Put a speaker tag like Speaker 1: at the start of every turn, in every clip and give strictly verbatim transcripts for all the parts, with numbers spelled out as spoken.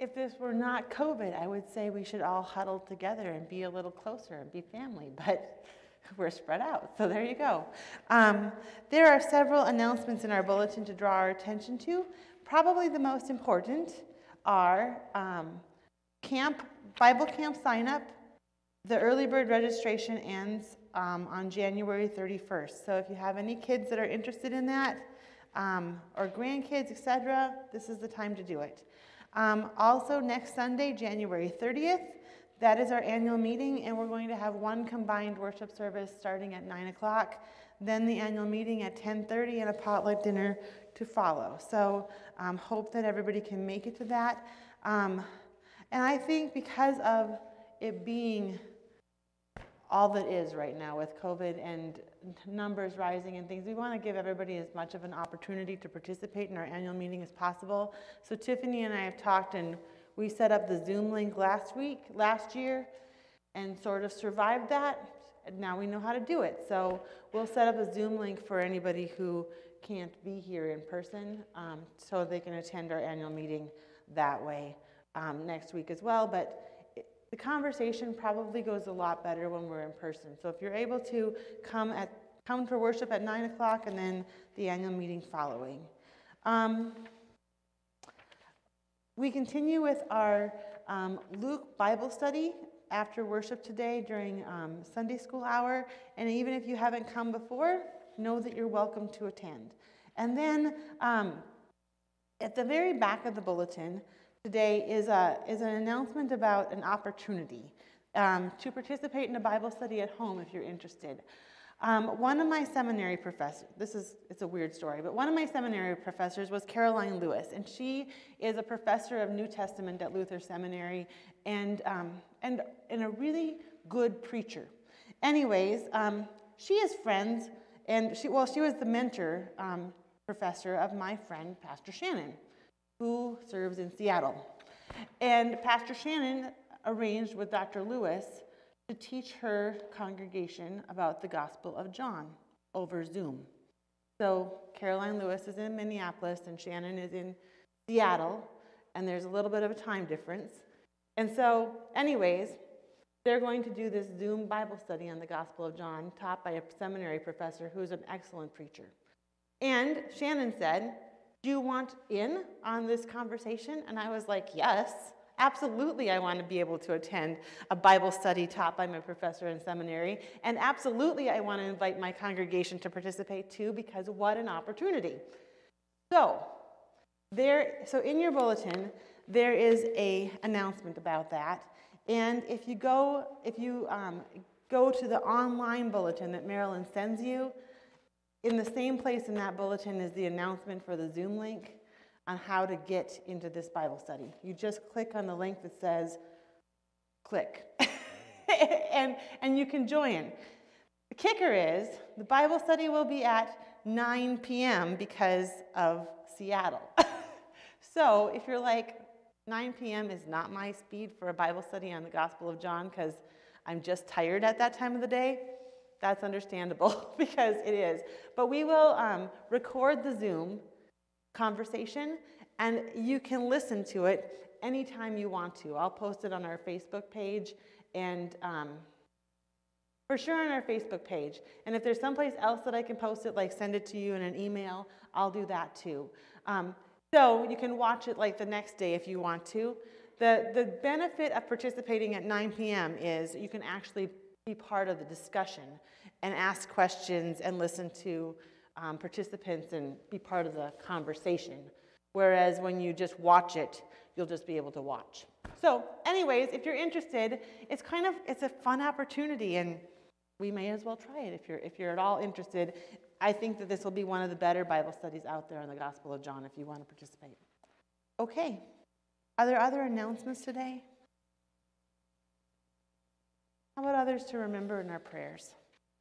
Speaker 1: if this were not COVID, I would say we should all huddle together and be a little closer and be family, but we're spread out, so there you go. Um, there are several announcements in our bulletin to draw our attention to. Probably the most important are um, camp, Bible camp sign up. The early bird registration ends um, on January thirty-first. So if you have any kids that are interested in that, um, or grandkids, et cetera, this is the time to do it. Um, also, next Sunday, January thirtieth, that is our annual meeting, and we're going to have one combined worship service starting at nine o'clock, then the annual meeting at ten thirty, and a potluck dinner to follow. So um, hope that everybody can make it to that. Um, and I think because of it being all that is right now with COVID and numbers rising and things, we want to give everybody as much of an opportunity to participate in our annual meeting as possible. So Tiffany and I have talked, and we set up the Zoom link last week, last year, and sort of survived that. And now we know how to do it. So we'll set up a Zoom link for anybody who can't be here in person, um, so they can attend our annual meeting that way um, next week as well. But the conversation probably goes a lot better when we're in person. So if you're able to come at come for worship at nine o'clock and then the annual meeting following. Um, we continue with our um, Luke Bible study after worship today during um, Sunday school hour. And even if you haven't come before, know that you're welcome to attend. And then um, at the very back of the bulletin today is, a, is an announcement about an opportunity um, to participate in a Bible study at home if you're interested. Um, one of my seminary professors, this is, it's a weird story, but one of my seminary professors was Caroline Lewis, and she is a professor of New Testament at Luther Seminary and, um, and, and a really good preacher. Anyways, um, she is friends, and she, well, she was the mentor um, professor of my friend, Pastor Shannon, who serves in Seattle. And Pastor Shannon arranged with Doctor Lewis to teach her congregation about the Gospel of John over Zoom. So Caroline Lewis is in Minneapolis and Shannon is in Seattle, and there's a little bit of a time difference. And so anyways, they're going to do this Zoom Bible study on the Gospel of John, taught by a seminary professor who's an excellent preacher. And Shannon said, "Do you want in on this conversation?" And I was like, yes, absolutely I want to be able to attend a Bible study taught by my professor in seminary. And absolutely I want to invite my congregation to participate too, because what an opportunity. So, there, so in your bulletin, there is a announcement about that. And if you go, if you um, go to the online bulletin that Marilyn sends you, in the same place in that bulletin is the announcement for the Zoom link on how to get into this Bible study. You just click on the link that says, click, and, and you can join. The kicker is the Bible study will be at nine p m because of Seattle. So if you're like, nine p m is not my speed for a Bible study on the Gospel of John because I'm just tired at that time of the day, that's understandable because it is. But we will um, record the Zoom conversation, and you can listen to it anytime you want to. I'll post it on our Facebook page, and um, for sure on our Facebook page. And if there's someplace else that I can post it, like send it to you in an email, I'll do that too. Um, so you can watch it like the next day if you want to. The, the benefit of participating at nine p m is you can actually be part of the discussion and ask questions and listen to um, participants and be part of the conversation. Whereas when you just watch it, you'll just be able to watch. So anyways, if you're interested, it's kind of, it's a fun opportunity, and we may as well try it if you're, if you're at all interested. I think that this will be one of the better Bible studies out there on the Gospel of John if you want to participate. Okay, are there other announcements today? How about others to remember in our prayers?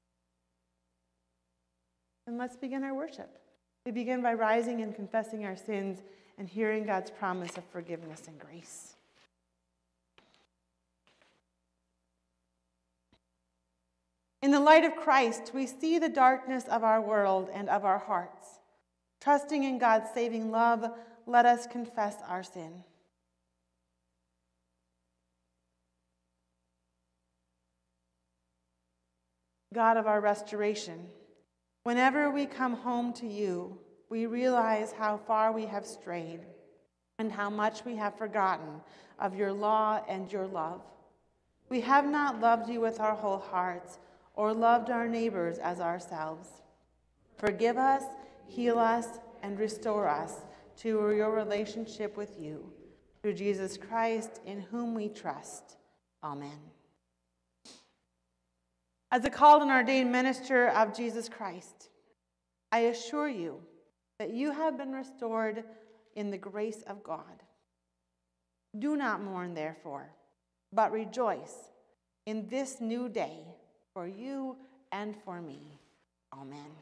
Speaker 1: And let's begin our worship. We begin by rising and confessing our sins and hearing God's promise of forgiveness and grace. In the light of Christ, we see the darkness of our world and of our hearts. Trusting in God's saving love, let us confess our sin. God of our restoration, whenever we come home to you, we realize how far we have strayed and how much we have forgotten of your law and your love. We have not loved you with our whole hearts or loved our neighbors as ourselves. Forgive us, heal us, and restore us to your relationship with you. Through Jesus Christ, in whom we trust. Amen. As a called and ordained minister of Jesus Christ, I assure you that you have been restored in the grace of God. Do not mourn, therefore, but rejoice in this new day for you and for me. Amen.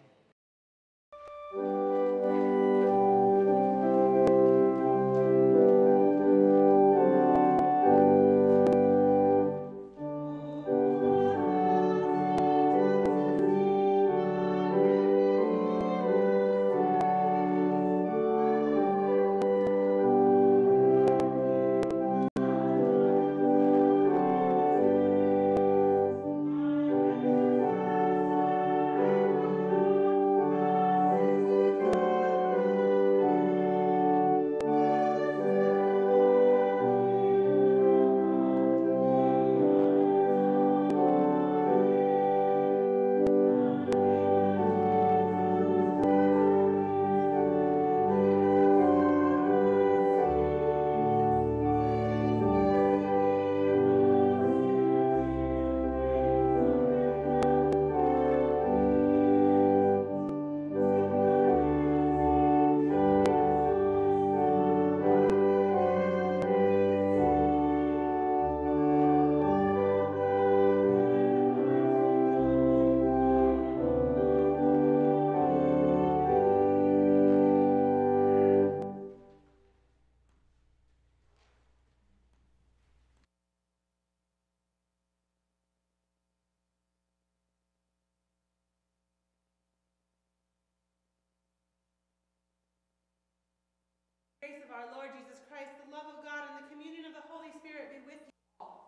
Speaker 1: The grace of our Lord Jesus Christ, the love of God, and the communion of the Holy Spirit be with you all.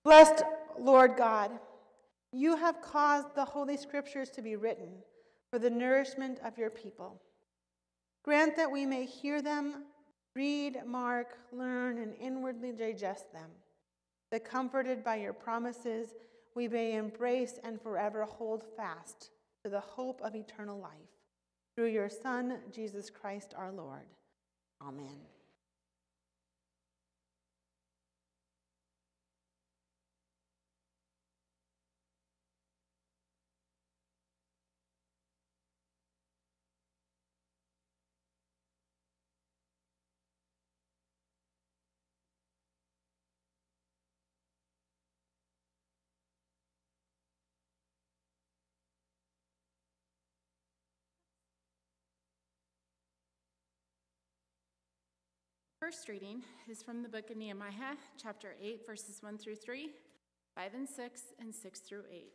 Speaker 1: Blessed Lord God, you have caused the Holy Scriptures to be written for the nourishment of your people. Grant that we may hear them, read, mark, learn, and inwardly digest them, that comforted by your promises, we may embrace and forever hold fast to the hope of eternal life. Through your Son, Jesus Christ our Lord. Amen.
Speaker 2: First reading is from the book of Nehemiah, chapter eight, verses one through three, five and six, and six through eight.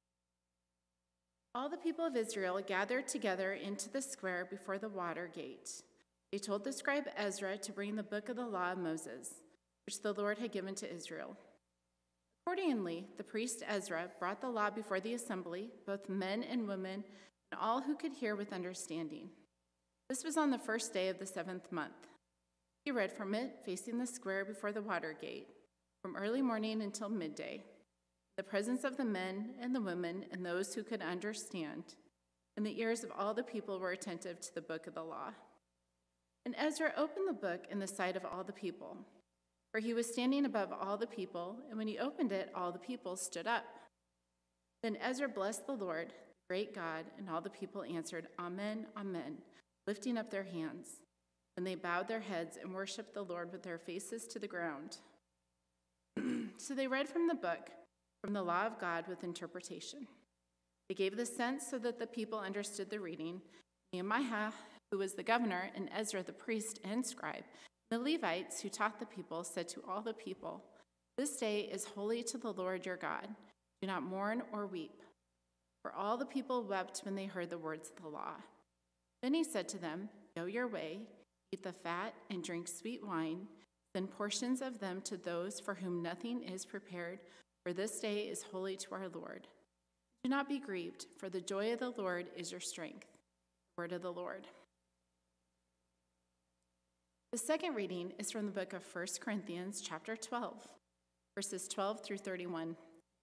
Speaker 2: All the people of Israel gathered together into the square before the water gate. They told the scribe Ezra to bring the book of the law of Moses, which the Lord had given to Israel. Accordingly, the priest Ezra brought the law before the assembly, both men and women, and all who could hear with understanding. This was on the first day of the seventh month. He read from it, facing the square before the water gate, from early morning until midday, in the presence of the men and the women and those who could understand, and the ears of all the people were attentive to the book of the law. And Ezra opened the book in the sight of all the people, for he was standing above all the people, and when he opened it, all the people stood up. Then Ezra blessed the Lord, the great God, and all the people answered, Amen, Amen, lifting up their hands. And they bowed their heads and worshiped the Lord with their faces to the ground. So they read from the book, from the law of God with interpretation. They gave the sense so that the people understood the reading. Nehemiah, who was the governor, and Ezra the priest and scribe, the Levites who taught the people, said to all the people, This day is holy to the Lord your God. Do not mourn or weep. For all the people wept when they heard the words of the law. Then he said to them, Go your way. Eat the fat and drink sweet wine, send portions of them to those for whom nothing is prepared, for this day is holy to our Lord. Do not be grieved, for the joy of the Lord is your strength. Word of the Lord. The second reading is from the book of First Corinthians, chapter twelve, verses twelve through thirty-one.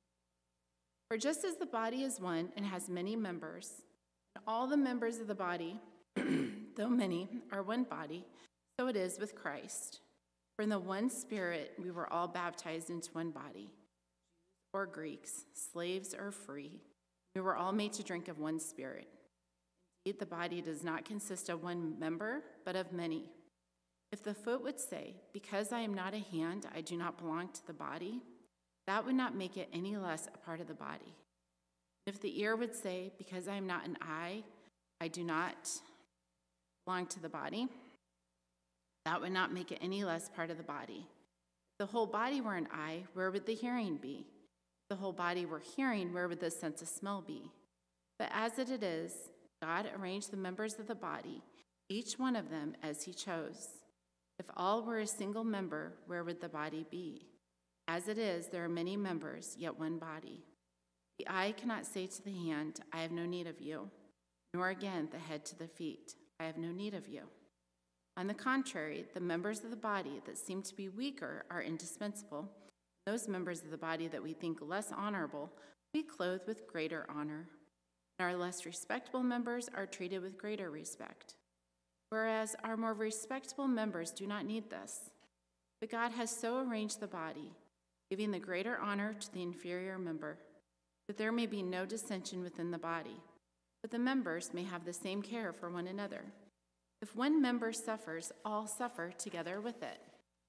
Speaker 2: For just as the body is one and has many members, and all the members of the body, though many, are one body, so it is with Christ. For in the one Spirit we were all baptized into one body, Jews or Greeks, slaves or free. We were all made to drink of one Spirit. Indeed, the body does not consist of one member, but of many. If the foot would say, Because I am not a hand, I do not belong to the body, that would not make it any less a part of the body. If the ear would say, Because I am not an eye, I do not belong to the body, that would not make it any less part of the body. If the whole body were an eye, where would the hearing be? If the whole body were hearing, where would the sense of smell be? But as it is, God arranged the members of the body, each one of them as he chose. If all were a single member, where would the body be? As it is, there are many members, yet one body. The eye cannot say to the hand, I have no need of you, nor again the head to the feet, I have no need of you. On the contrary, the members of the body that seem to be weaker are indispensable. Those members of the body that we think less honorable, we clothe with greater honor. And our less respectable members are treated with greater respect. Whereas our more respectable members do not need this. But God has so arranged the body, giving the greater honor to the inferior member, that there may be no dissension within the body, but the members may have the same care for one another. If one member suffers, all suffer together with it.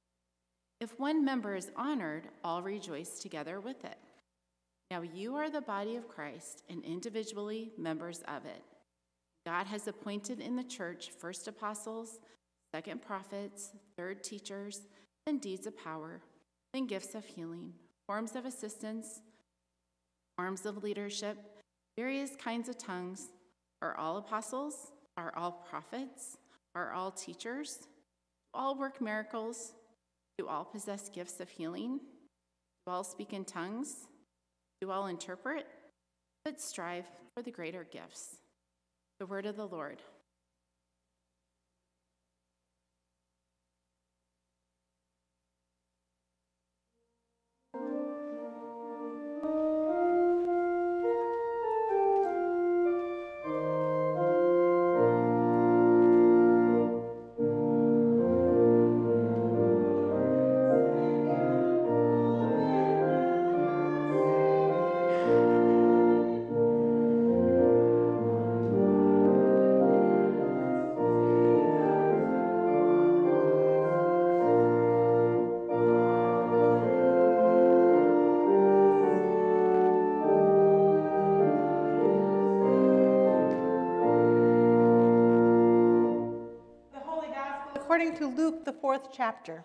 Speaker 2: If one member is honored, all rejoice together with it. Now you are the body of Christ and individually members of it. God has appointed in the church first apostles, second prophets, third teachers, then deeds of power, then gifts of healing, forms of assistance, forms of leadership, various kinds of tongues. Are all apostles? Are all prophets? Are all teachers? Do all work miracles? Do all possess gifts of healing? Do Do all speak in tongues? Do all interpret? But strive for the greater gifts. The word of the Lord.
Speaker 1: According to Luke, the fourth chapter.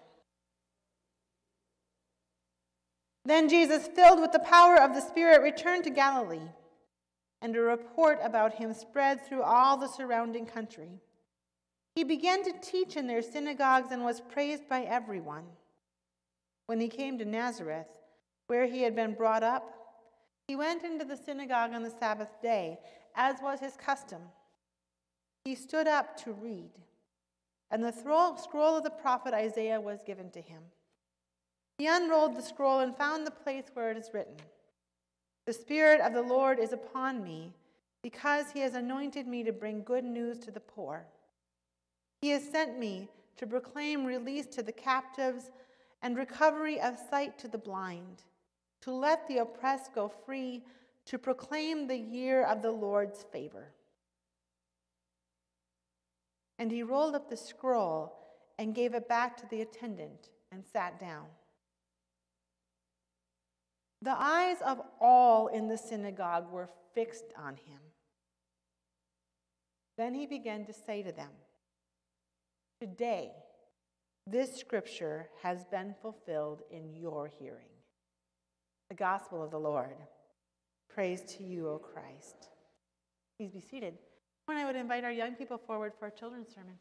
Speaker 1: Then Jesus, filled with the power of the Spirit, returned to Galilee, and a report about him spread through all the surrounding country. He began to teach in their synagogues and was praised by everyone. When he came to Nazareth, where he had been brought up, he went into the synagogue on the Sabbath day, as was his custom. He stood up to read. And the scroll of the prophet Isaiah was given to him. He unrolled the scroll and found the place where it is written, "The Spirit of the Lord is upon me, because he has anointed me to bring good news to the poor. He has sent me to proclaim release to the captives and recovery of sight to the blind, to let the oppressed go free, to proclaim the year of the Lord's favor." And he rolled up the scroll and gave it back to the attendant and sat down. The eyes of all in the synagogue were fixed on him. Then he began to say to them, "Today, this scripture has been fulfilled in your hearing." The gospel of the Lord. Praise to you, O Christ. Please be seated. And I would invite our young people forward for a children's sermon.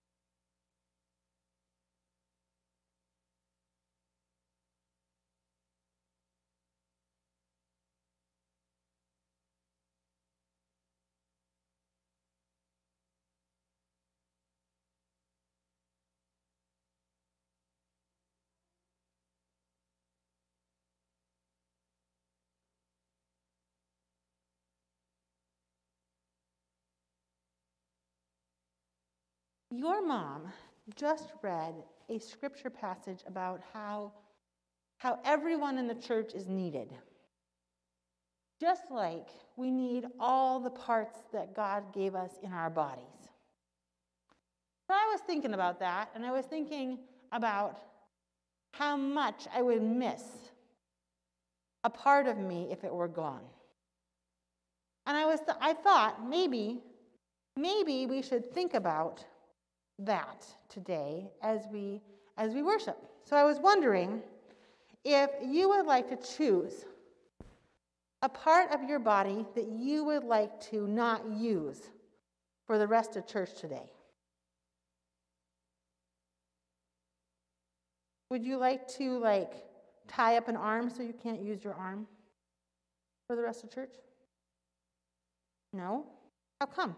Speaker 1: Your mom just read a scripture passage about how, how everyone in the church is needed. Just like we need all the parts that God gave us in our bodies. So I was thinking about that, and I was thinking about how much I would miss a part of me if it were gone. And I was th- I thought maybe, maybe we should think about that today as we as we worship. So I was wondering if you would like to choose a part of your body that you would like to not use for the rest of church today. Would you like to like tie up an arm so you can't use your arm for the rest of church? No? How come?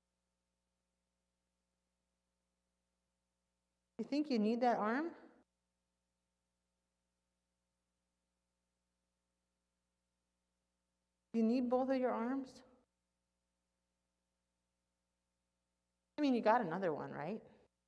Speaker 1: You think you need that arm? You need both of your arms? I mean, you got another one, right?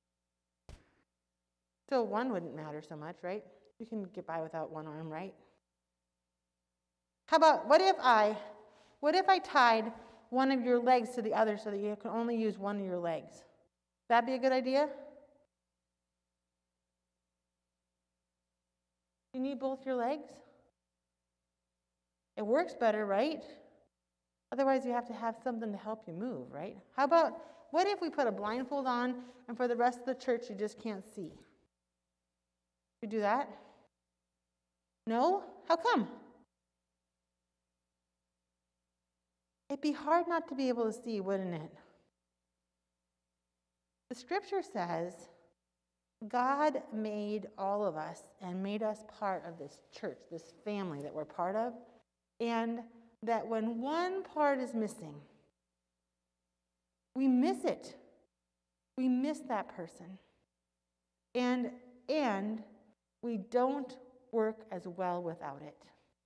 Speaker 1: So one wouldn't matter so much, right? You can get by without one arm, right? How about, what if I, what if I tied one of your legs to the other so that you can only use one of your legs? That'd be a good idea? You need both your legs? It works better, right? Otherwise, you have to have something to help you move, right? How about, what if we put a blindfold on and for the rest of the church you just can't see? You do that? No? How come? It'd be hard not to be able to see, wouldn't it? The scripture says God made all of us and made us part of this church, this family that we're part of, and that when one part is missing, we miss it. We miss that person. And, and we don't work as well without it.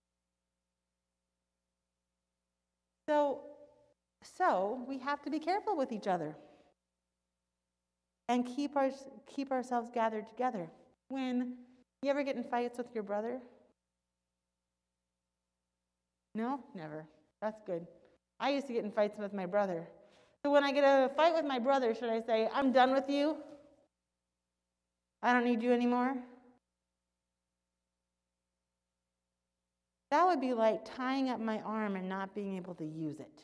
Speaker 1: So, so we have to be careful with each other and keep our, keep ourselves gathered together. When you ever get in fights with your brother? No? Never. That's good. I used to get in fights with my brother. So when I get in a fight with my brother, should I say, I'm done with you? I don't need you anymore? That would be like tying up my arm and not being able to use it.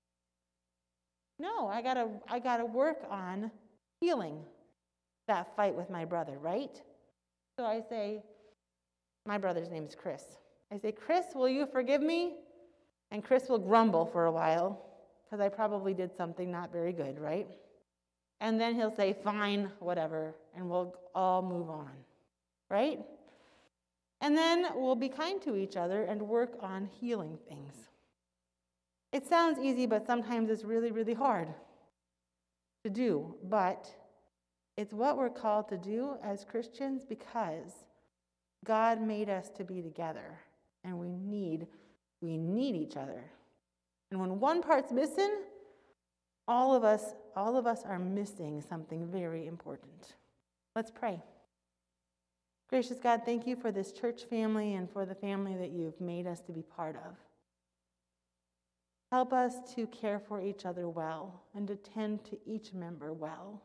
Speaker 1: No, I gotta, I gotta work on healing that fight with my brother, right? So I say, my brother's name is Chris. I say, Chris, will you forgive me? And Chris will grumble for a while, because I probably did something not very good, right? And then he'll say, fine, whatever, and we'll all move on, right? And then we'll be kind to each other and work on healing things. It sounds easy, but sometimes it's really, really hard to do. But it's what we're called to do as Christians because God made us to be together, and we need, we need each other. And when one part's missing, all of us, all of us are missing something very important. Let's pray. Gracious God, thank you for this church family and for the family that you've made us to be part of. Help us to care for each other well and to tend to each member well.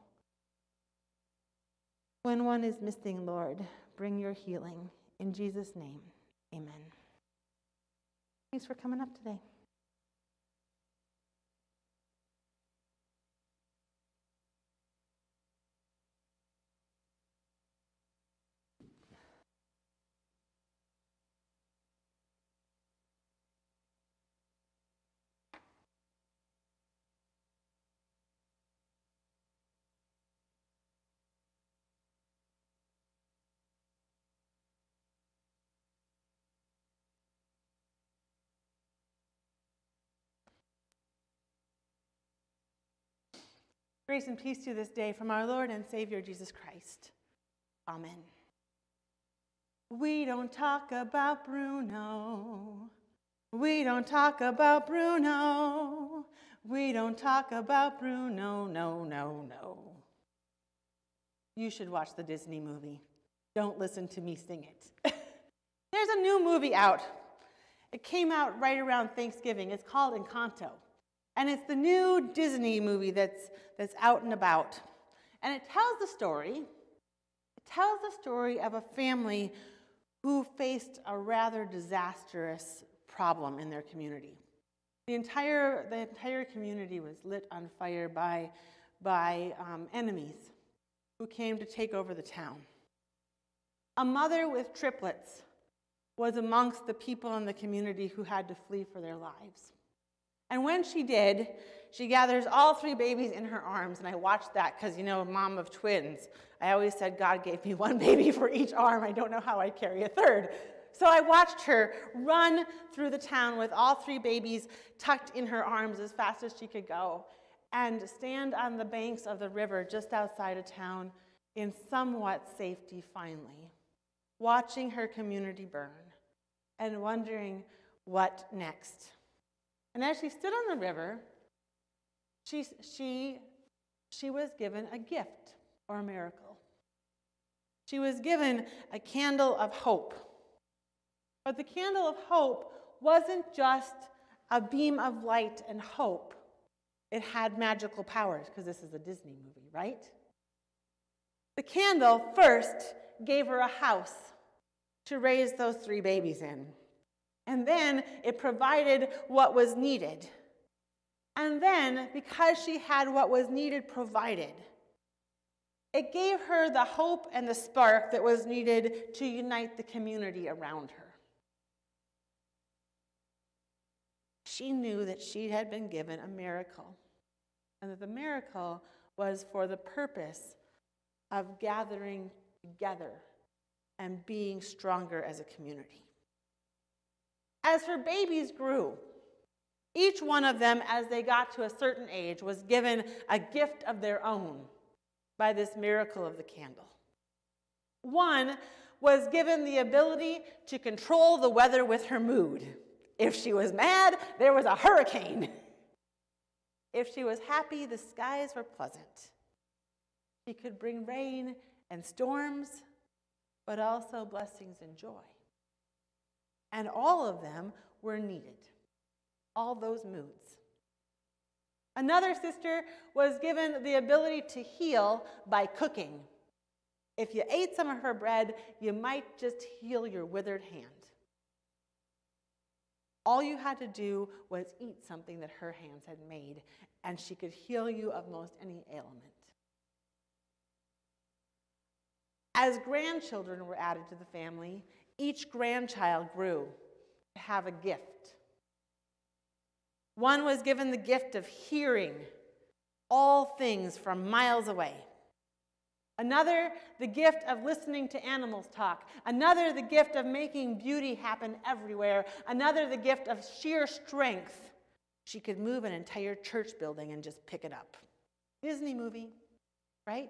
Speaker 1: When one is missing, Lord, bring your healing. In Jesus' name, amen. Thanks for coming up today. Grace and peace to you this day from our Lord and Savior Jesus Christ. Amen. We don't talk about Bruno. We don't talk about Bruno. We don't talk about Bruno. No, no, no. You should watch the Disney movie. Don't listen to me sing it. There's a new movie out. It came out right around Thanksgiving. It's called Encanto. And it's the new Disney movie that's, that's out and about. And it tells the story, it tells the story of a family who faced a rather disastrous problem in their community. The entire, the entire community was lit on fire by, by um, enemies who came to take over the town. A mother with triplets was amongst the people in the community who had to flee for their lives. And when she did, she gathers all three babies in her arms, and I watched that because, you know, mom of twins. I always said God gave me one baby for each arm. I don't know how I'd carry a third. So I watched her run through the town with all three babies tucked in her arms as fast as she could go and stand on the banks of the river just outside of town in somewhat safety finally, watching her community burn and wondering what next. And as she stood on the river, she, she, she was given a gift or a miracle. She was given a candle of hope. But the candle of hope wasn't just a beam of light and hope. It had magical powers, because this is a Disney movie, right? The candle first gave her a house to raise those three babies in. And then it provided what was needed. And then, because she had what was needed provided, it gave her the hope and the spark that was needed to unite the community around her. She knew that she had been given a miracle, and that the miracle was for the purpose of gathering together and being stronger as a community. As her babies grew, each one of them, as they got to a certain age, was given a gift of their own by this miracle of the candle. One was given the ability to control the weather with her mood. If she was mad, there was a hurricane. If she was happy, the skies were pleasant. She could bring rain and storms, but also blessings and joy. And all of them were needed, all those moods. Another sister was given the ability to heal by cooking. If you ate some of her bread, you might just heal your withered hand. All you had to do was eat something that her hands had made, and she could heal you of most any ailment. As grandchildren were added to the family, each grandchild grew to have a gift. One was given the gift of hearing all things from miles away. Another, the gift of listening to animals talk. Another, the gift of making beauty happen everywhere. Another, the gift of sheer strength. She could move an entire church building and just pick it up. Disney movie, right?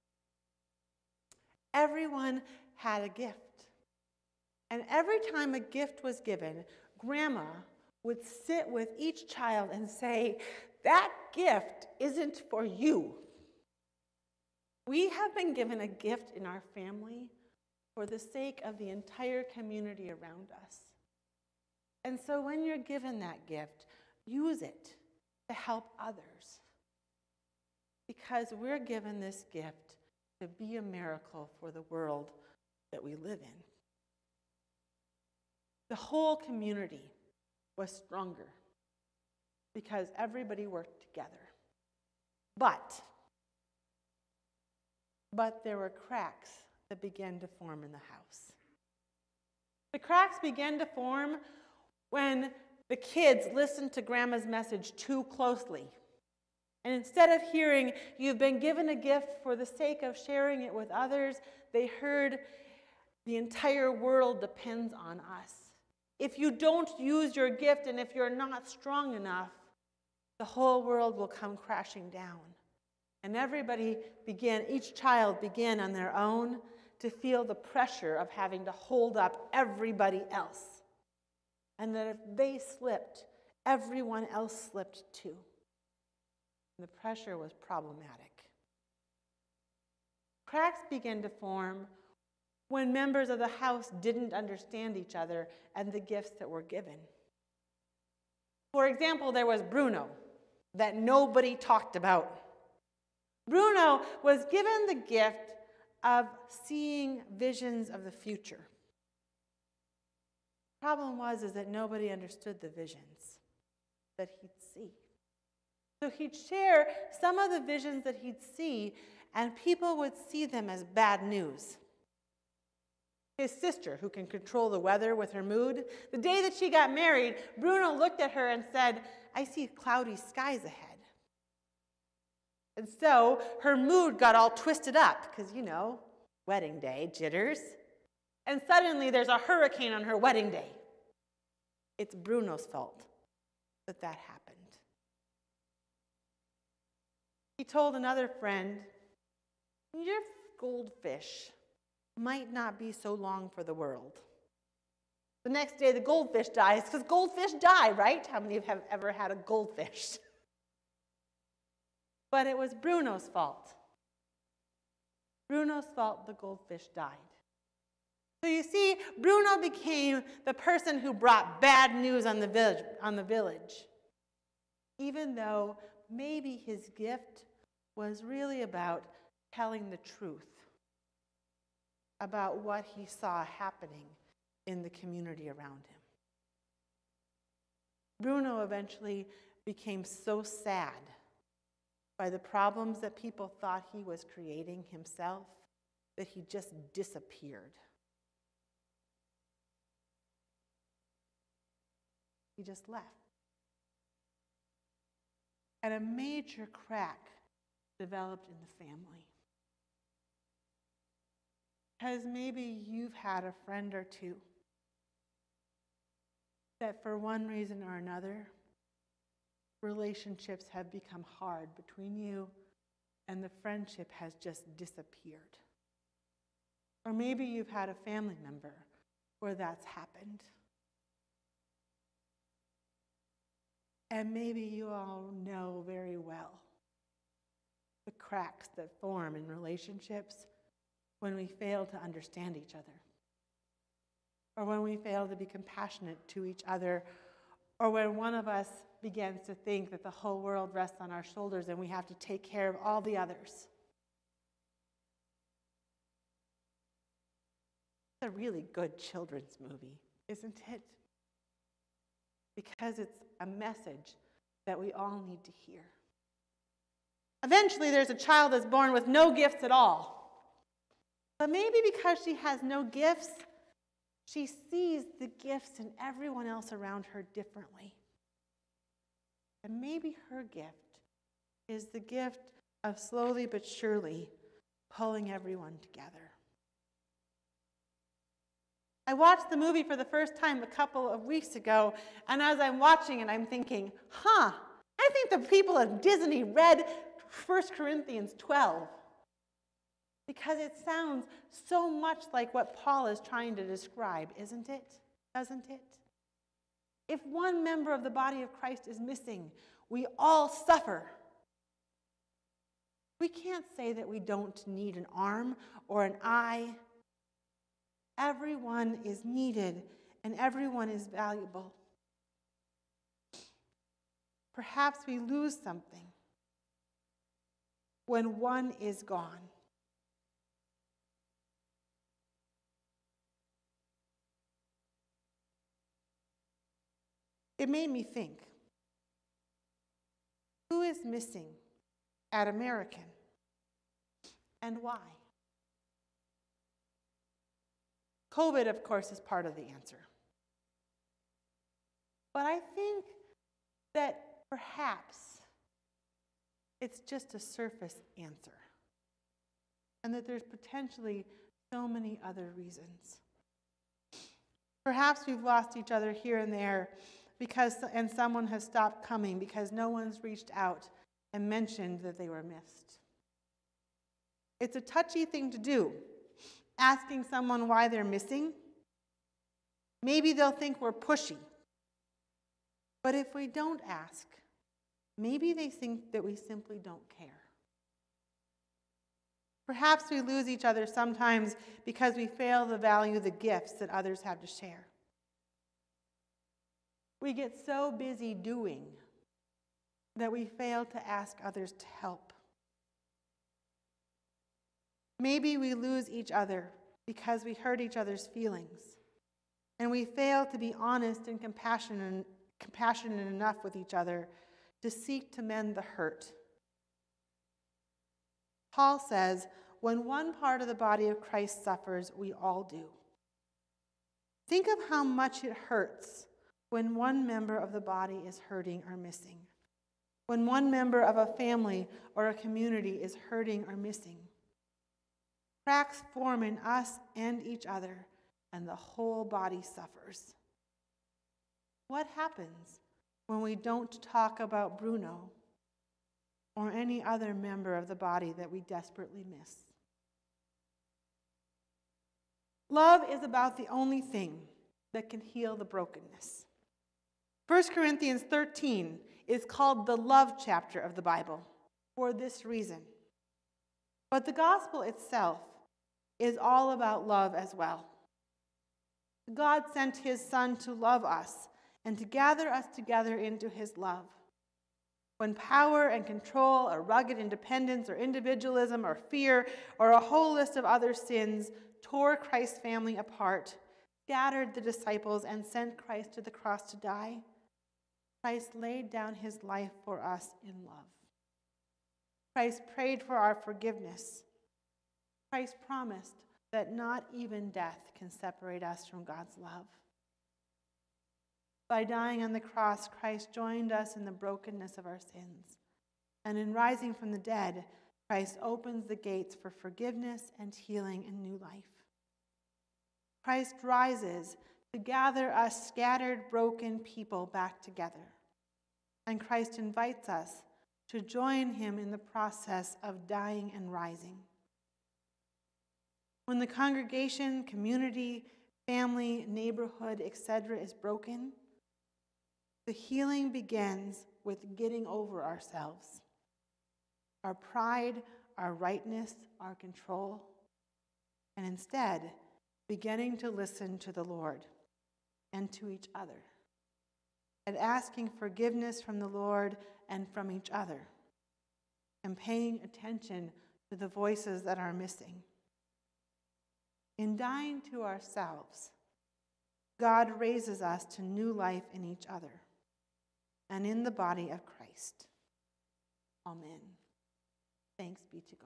Speaker 1: Everyone had a gift. And every time a gift was given, Grandma would sit with each child and say, "That gift isn't for you. We have been given a gift in our family for the sake of the entire community around us. And so when you're given that gift, use it to help others. Because we're given this gift to be a miracle for the world that we live in." The whole community was stronger because everybody worked together. But But there were cracks that began to form in the house. The cracks began to form when the kids listened to Grandma's message too closely. And instead of hearing, "You've been given a gift for the sake of sharing it with others," they heard, "The entire world depends on us. If you don't use your gift and if you're not strong enough, the whole world will come crashing down." And everybody began, each child began on their own to feel the pressure of having to hold up everybody else. And that if they slipped, everyone else slipped too. And the pressure was problematic. Cracks began to form when members of the house didn't understand each other and the gifts that were given. For example, there was Bruno that nobody talked about. Bruno was given the gift of seeing visions of the future. The problem was is that nobody understood the visions that he'd see. So he'd share some of the visions that he'd see, and people would see them as bad news. His sister, who can control the weather with her mood, the day that she got married, Bruno looked at her and said, "I see cloudy skies ahead." And so her mood got all twisted up because, you know, wedding day, jitters. And suddenly there's a hurricane on her wedding day. It's Bruno's fault that that happened. He told another friend, "Your goldfish might not be so long for the world." The next day the goldfish dies because goldfish die, right? How many of you have ever had a goldfish? But it was Bruno's fault. Bruno's fault the goldfish died. So you see, Bruno became the person who brought bad news on the village, on the village, even though maybe his gift was really about telling the truth about what he saw happening in the community around him. Bruno eventually became so sad by the problems that people thought he was creating himself that he just disappeared. He just left. And a major crack developed in the family. Because maybe you've had a friend or two that for one reason or another, relationships have become hard between you and the friendship has just disappeared. Or maybe you've had a family member where that's happened. And maybe you all know very well the cracks that form in relationships when we fail to understand each other, or when we fail to be compassionate to each other, or when one of us begins to think that the whole world rests on our shoulders and we have to take care of all the others. It's a really good children's movie, isn't it? Because it's a message that we all need to hear. Eventually, there's a child that's born with no gifts at all. But maybe because she has no gifts, she sees the gifts in everyone else around her differently. And maybe her gift is the gift of slowly but surely pulling everyone together. I watched the movie for the first time a couple of weeks ago, and as I'm watching it, I'm thinking, huh, I think the people of Disney read First Corinthians twelve. Because it sounds so much like what Paul is trying to describe, isn't it? Doesn't it? If one member of the body of Christ is missing, we all suffer. We can't say that we don't need an arm or an eye. Everyone is needed and everyone is valuable. Perhaps we lose something when one is gone. It made me think, who is missing at American and why? COVID, of course, is part of the answer. But I think that perhaps it's just a surface answer, and that there's potentially so many other reasons. Perhaps we've lost each other here and there because, and someone has stopped coming because no one's reached out and mentioned that they were missed. It's a touchy thing to do, asking someone why they're missing. Maybe they'll think we're pushy. But if we don't ask, maybe they think that we simply don't care. Perhaps we lose each other sometimes because we fail to value the gifts that others have to share. We get so busy doing that we fail to ask others to help. Maybe we lose each other because we hurt each other's feelings, and we fail to be honest and compassionate, compassionate enough with each other to seek to mend the hurt. Paul says, when one part of the body of Christ suffers, we all do. Think of how much it hurts when one member of the body is hurting or missing, when one member of a family or a community is hurting or missing. Cracks form in us and each other, and the whole body suffers. What happens when we don't talk about Bruno or any other member of the body that we desperately miss? Love is about the only thing that can heal the brokenness. First Corinthians thirteen is called the love chapter of the Bible for this reason. But the gospel itself is all about love as well. God sent his Son to love us and to gather us together into his love. When power and control or rugged independence or individualism or fear or a whole list of other sins tore Christ's family apart, scattered the disciples, and sent Christ to the cross to die, Christ laid down his life for us in love. Christ prayed for our forgiveness. Christ promised that not even death can separate us from God's love. By dying on the cross, Christ joined us in the brokenness of our sins. And in rising from the dead, Christ opens the gates for forgiveness and healing and new life. Christ rises to gather us scattered, broken people back together. And Christ invites us to join him in the process of dying and rising. When the congregation, community, family, neighborhood, et cetera is broken, the healing begins with getting over ourselves, our pride, our rightness, our control, and instead beginning to listen to the Lord and to each other, and asking forgiveness from the Lord and from each other, and paying attention to the voices that are missing. In dying to ourselves, God raises us to new life in each other and in the body of Christ. Amen. Thanks be to God.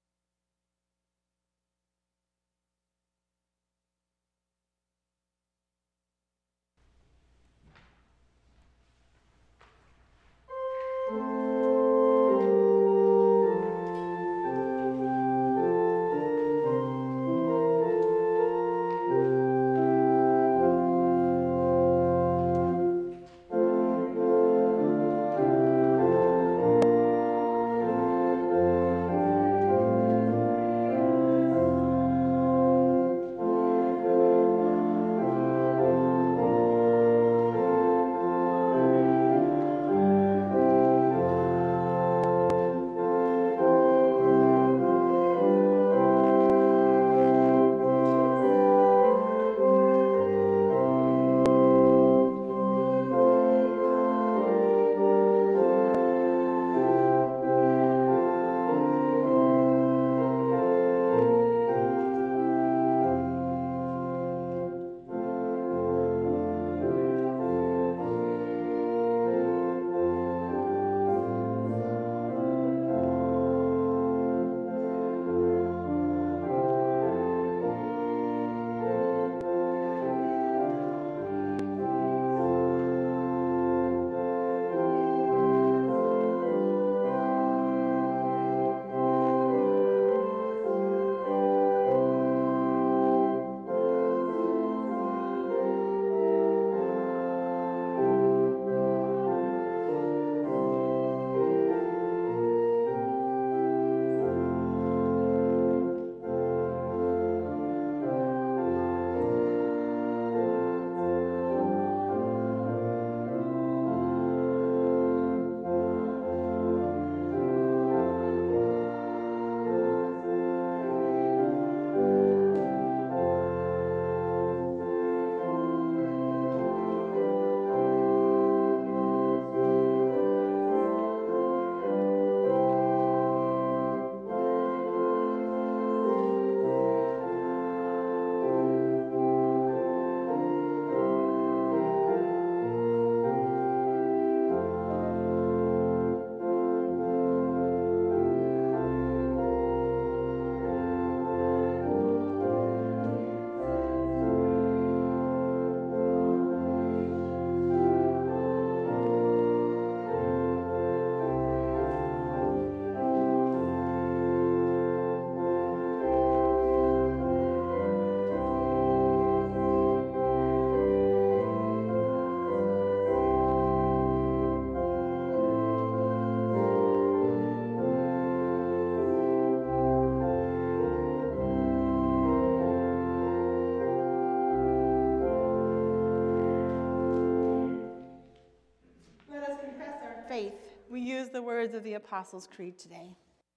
Speaker 1: Faith, we use the words of the Apostles' Creed today.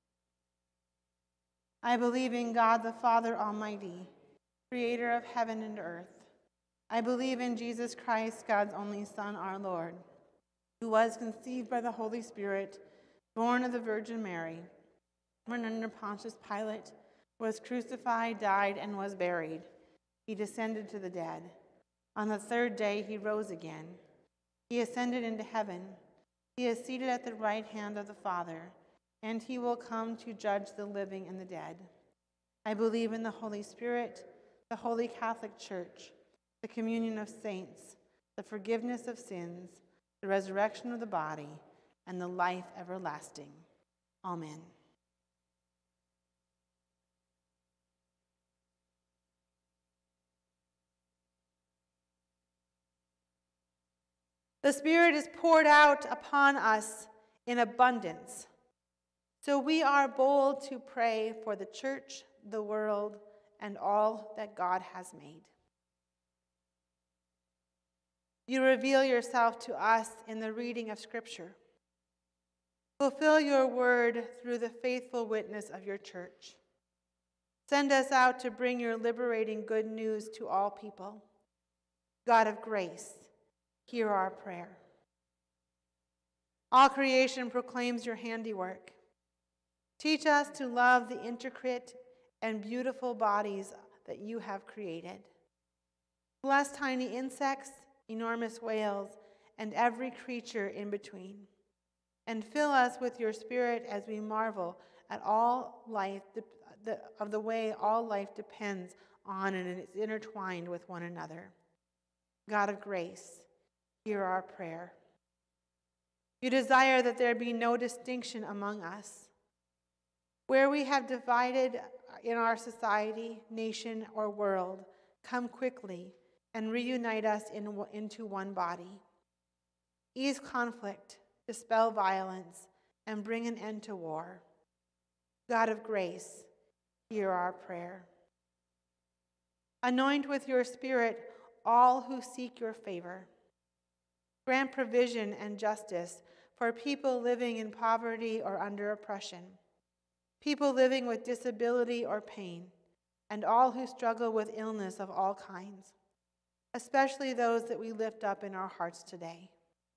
Speaker 1: I believe in God the Father Almighty, creator of heaven and earth. I believe in Jesus Christ, God's only Son, our Lord, who was conceived by the Holy Spirit, born of the Virgin Mary, born under Pontius Pilate, was crucified, died, and was buried. He descended to the dead. On the third day he rose again. He ascended into heaven. He is seated at the right hand of the Father, and he will come to judge the living and the dead. I believe in the Holy Spirit, the Holy Catholic Church, the communion of saints, the forgiveness of sins, the resurrection of the body, and the life everlasting. Amen. The Spirit is poured out upon us in abundance. So we are bold to pray for the church, the world, and all that God has made. You reveal yourself to us in the reading of Scripture. Fulfill your word through the faithful witness of your church. Send us out to bring your liberating good news to all people. God of grace, hear our prayer. All creation proclaims your handiwork. Teach us to love the intricate and beautiful bodies that you have created. Bless tiny insects, enormous whales, and every creature in between. And fill us with your Spirit as we marvel at all life, the, the, of the way all life depends on and is intertwined with one another. God of grace, hear our prayer. You desire that there be no distinction among us. Where we have divided in our society, nation, or world, come quickly and reunite us in, into one body. Ease conflict, dispel violence, and bring an end to war. God of grace, hear our prayer. Anoint with your Spirit all who seek your favor. Grant provision and justice for people living in poverty or under oppression, people living with disability or pain, and all who struggle with illness of all kinds, especially those that we lift up in our hearts today.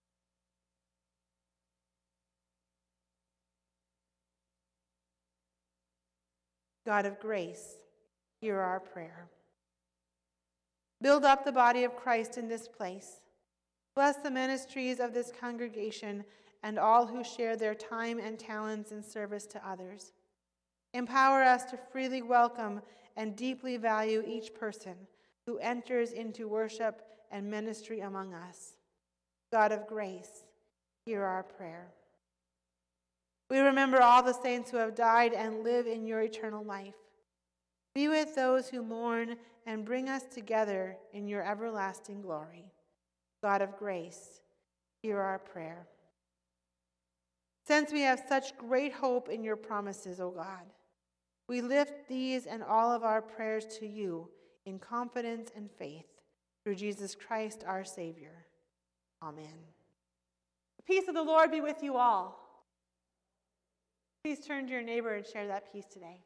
Speaker 1: God of grace, hear our prayer. Build up the body of Christ in this place. Bless the ministries of this congregation and all who share their time and talents in service to others. Empower us to freely welcome and deeply value each person who enters into worship and ministry among us. God of grace, hear our prayer. We remember all the saints who have died and live in your eternal life. Be with those who mourn and bring us together in your everlasting glory. God of grace, hear our prayer. Since we have such great hope in your promises, O God, we lift these and all of our prayers to you in confidence and faith through Jesus Christ, our Savior. Amen. The peace of the Lord be with you all. Please turn to your neighbor and share that peace today.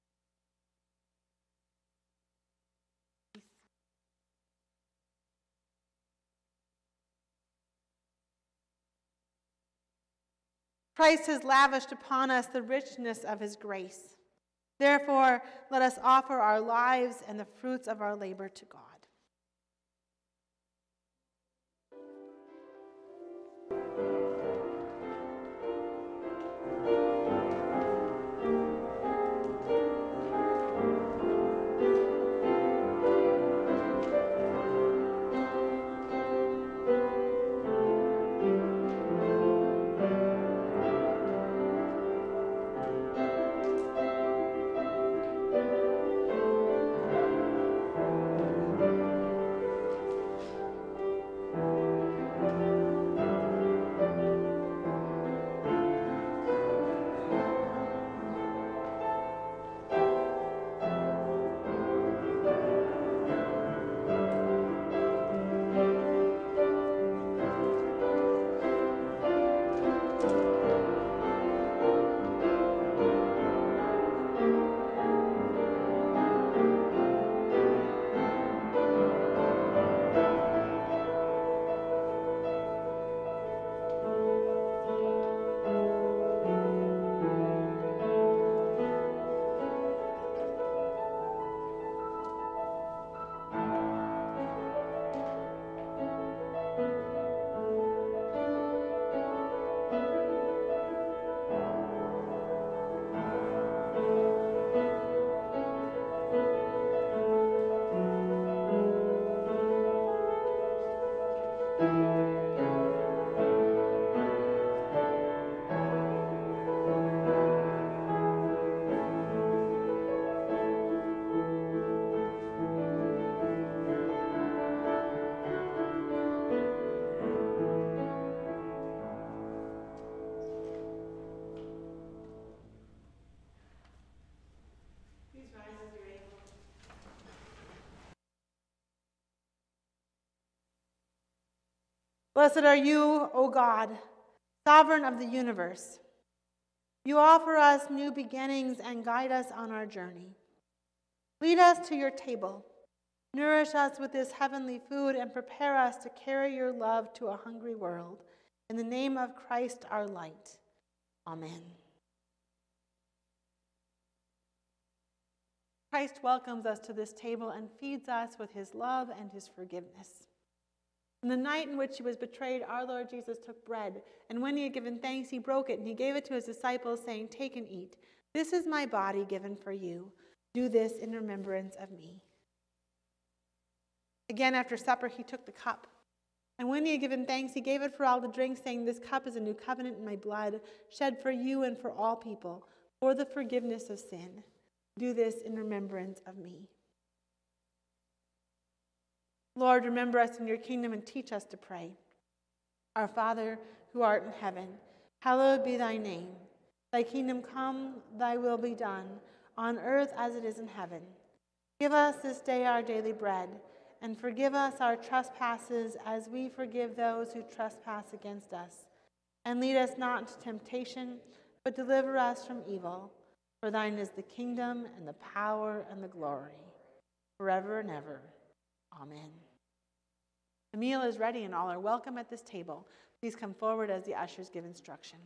Speaker 1: Christ has lavished upon us the richness of his grace. Therefore, let us offer our lives and the fruits of our labor to God. Blessed are you, O God, sovereign of the universe. You offer us new beginnings and guide us on our journey. Lead us to your table. Nourish us with this heavenly food and prepare us to carry your love to a hungry world. In the name of Christ our light. Amen. Christ welcomes us to this table and feeds us with his love and his forgiveness. On the night in which he was betrayed, our Lord Jesus took bread, and when he had given thanks, he broke it, and he gave it to his disciples, saying, "Take and eat. This is my body given for you. Do this in remembrance of me." Again, after supper, he took the cup. And when he had given thanks, he gave it for all to drink, saying, "This cup is a new covenant in my blood, shed for you and for all people, for the forgiveness of sin. Do this in remembrance of me." Lord, remember us in your kingdom and teach us to pray. Our Father, who art in heaven, hallowed be thy name. Thy kingdom come, thy will be done, on earth as it is in heaven. Give us this day our daily bread, and forgive us our trespasses as we forgive those who trespass against us. And lead us not into temptation, but deliver us from evil. For thine is the kingdom and the power and the glory, forever and ever. Amen. The meal is ready and all are welcome at this table. Please come forward as the ushers give instruction.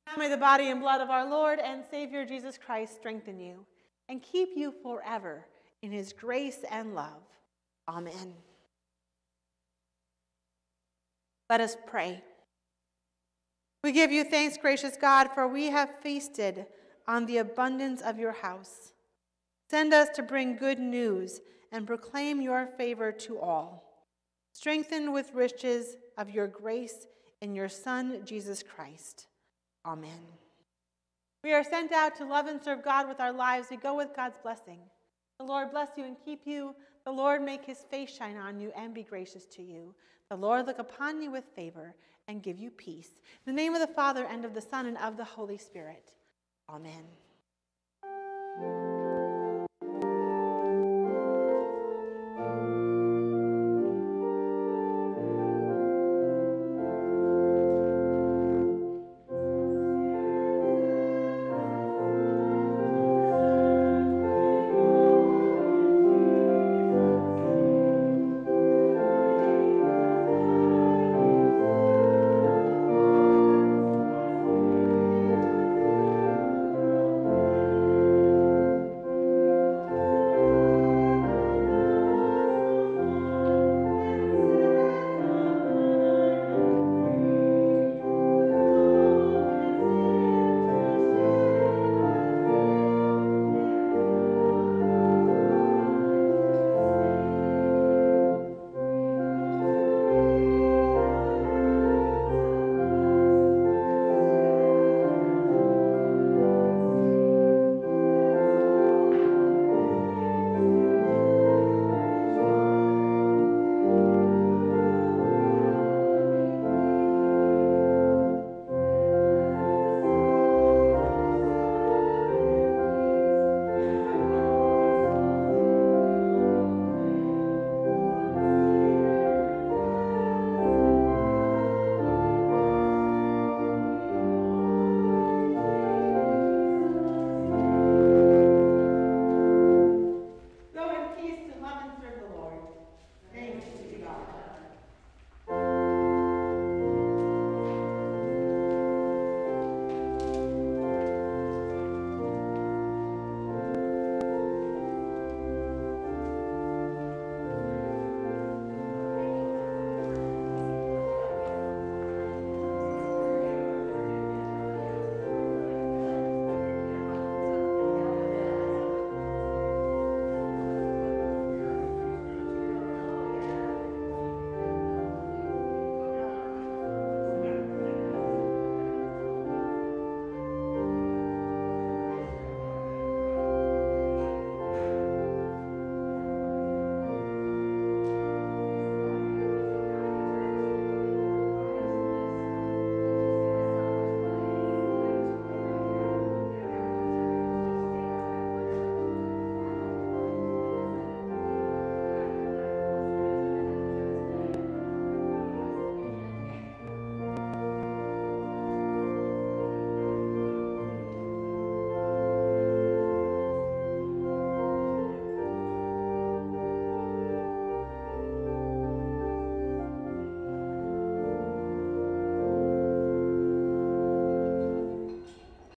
Speaker 1: Now may the body and blood of our Lord and Savior Jesus Christ strengthen you and keep you forever in his grace and love. Amen. Let us pray. We give you thanks, gracious God, for we have feasted on the abundance of your house. Send us to bring good news and proclaim your favor to all. Strengthen with riches of your grace in your Son, Jesus Christ. Amen. We are sent out to love and serve God with our lives. We go with God's blessing. The Lord bless you and keep you. The Lord make his face shine on you and be gracious to you. The Lord look upon you with favor and give you peace. In the name of the Father, and of the Son, and of the Holy Spirit. Amen.